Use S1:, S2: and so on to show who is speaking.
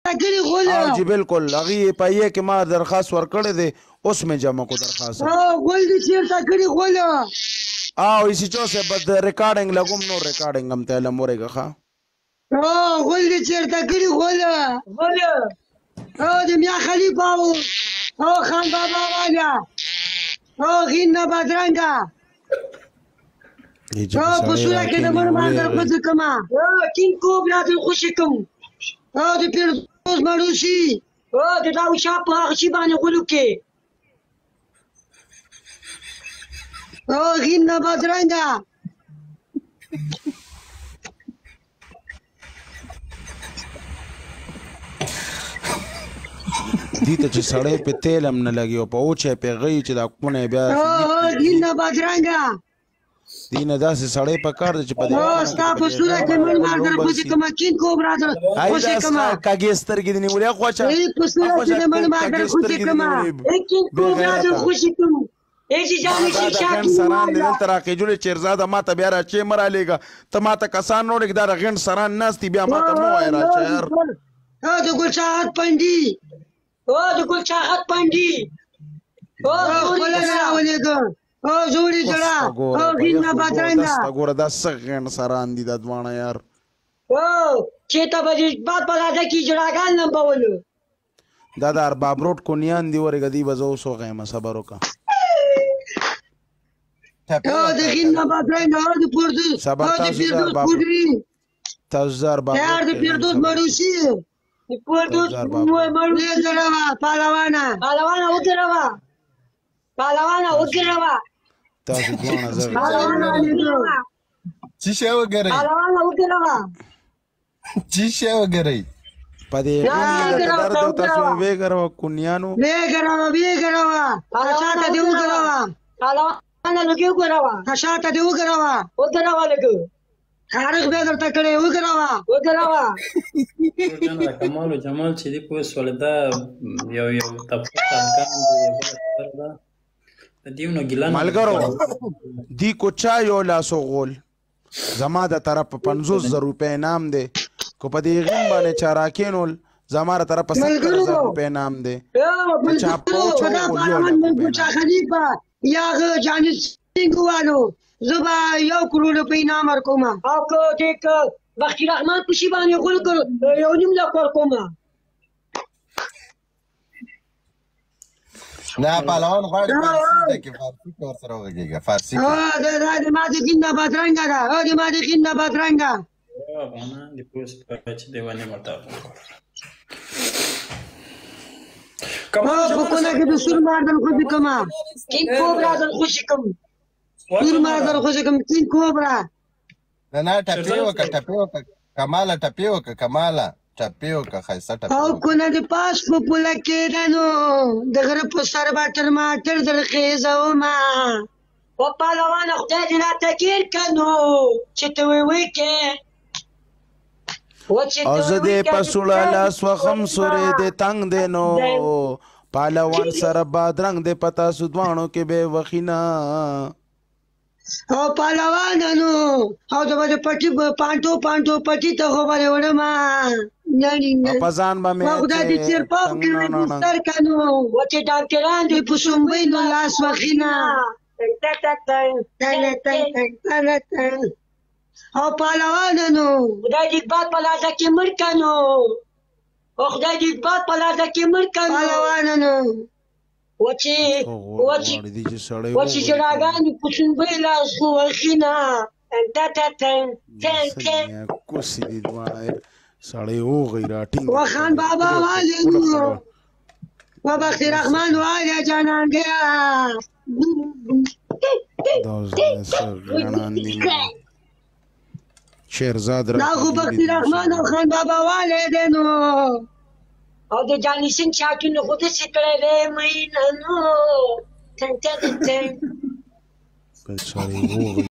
S1: کړي غول
S2: جی بالکل هغه په یې کې ما درخواست ورکړی دی اوس مې جمع کو درخواست
S1: غول دې چیرته کړي غول
S2: اسی چوسه بد ریکارډینګ لګوم نو ریکارډینګ هم ته لمورېګه ښه
S1: غول دې چیرته کړي غول د میا خلیفه او خان بابا والا غین بدرنګه په سوره کې د مرمان در خوځ کما کین کو بلا د خوشی کوم د پیرزوز مړوشي د داو شاپ هغه شی باندې غلو کې غین بدرنګه
S2: دې ته چې سړی په تیل هم نه لګي او په اوچه په غي چې دا کونه بیا
S1: غین بدرنګه
S2: دینه داسې سړی په کار دی چې په دې
S1: ستا په سوره کې مرمان در خوځي کوم کین کو برادر خوشی کما
S2: کاږي سترګې دی نیولې خوچا
S1: په سوره کې مرمان در خوځي کما کین کو برادر خوشی کوم ایسی جانی شیخ
S2: سران دې تر کې جوړې چیرزاده ما ته بیا را چې مرا لګا ته ما ته کسان نو لګ دا غن سران ناستي بیا ما ته مو را چهر
S1: د ګل چاحت پندي د ګل چاحت پندي خپل راولېګو جوړی جړه غین بدرنګه
S2: ګوره دا سغن سران دي د دوانه یار
S1: چې ته به باد بلاده کی جړاګان نه بولو
S2: دا د ارباب روډ کونیان دی ورګه دی وزو سو غیمه صبر وکا
S1: د غین بدرنګه د پردو
S2: صبر تاسو د ارباب تاسو باب
S1: یار د پیردوس مړوشي د پیردوس مړوشي جړه پهلوانا وګروا
S2: تاسو دوه نظر
S3: چی شی وګرئ چی شی وګرئ
S2: پدې درته تاسو وګروا کونیانو
S1: وګروا شاته دی وګروا پهلوانا لګي وګروا شاته دی وګروا لګو خارج به درته کړي وګروا
S4: جنرال کمال او جمال چې دی په سولدا یو تفصیل کار دیونو ګلان
S2: مالګرو دی کوچا یو لاسو غول زما د طرف 500 روپے انعام دی کو په دې غیم باندې چاراکینول زما تر طرف 700 روپے انعام دی
S1: چا پوچو چا خلیفہ یا جانی سنگوالو زبا یو کروڑ روپے انعام ورکوم او کو دیک بختی رحمان پشی باندې غول کړ یو نیم لک ورکوم
S3: نه پهلوان غواړي فارسي کې فارسي کور سره وګیږي فارسي
S1: د ما د غین بدرنګه دا د ما د غین بدرنګه
S4: باندې د پوس په چې دیوانه مرته
S1: کما په کومه کې د سور ماردل خو دې کما کین کوبرا د خوشی کوم سور ماردل خوشی کوم کین کوبرا
S3: نه ټپي وکړه کماله ټپي وکړه کماله ټپي وکړه خایسته ټپي
S1: او کنه د پاس په پوله کې دنو د غره په سر باټر ما تر درخیزه ما په پهلوان خدای دې راته ګیر کنو چې ته وې کې
S2: او زه دې په سوړه لاس وخم سورې دې تنګ دی نو پهلوان سره بادرنګ دې پتا سودوانو کې به وخینا
S1: او پهلوانانو او د پټي پانټو پټي ته خو باندې وړما
S2: پزان به مې
S1: خدای دې چیر پاپ کې سر کنو وچه ډاکټران دې پښومبې نو لاس وخینا او پهلوانانو خدای دې باد پلازه کې مړ کنو او خدای دې باد پلازه کې مړ کنو پهلوانانو وچی جراغان پښومبې لاس وخینا
S2: کوسی دې دوانه سړی او غیراټینګ
S1: وخان بابا والي وبخت رحمان والي جانان گیا
S2: شیرزاد
S1: ناغو بخت رحمان او خان بابا والي دینو او د جانی سنگ چاټونو خود سکړې وې مینانو تن
S2: سړی او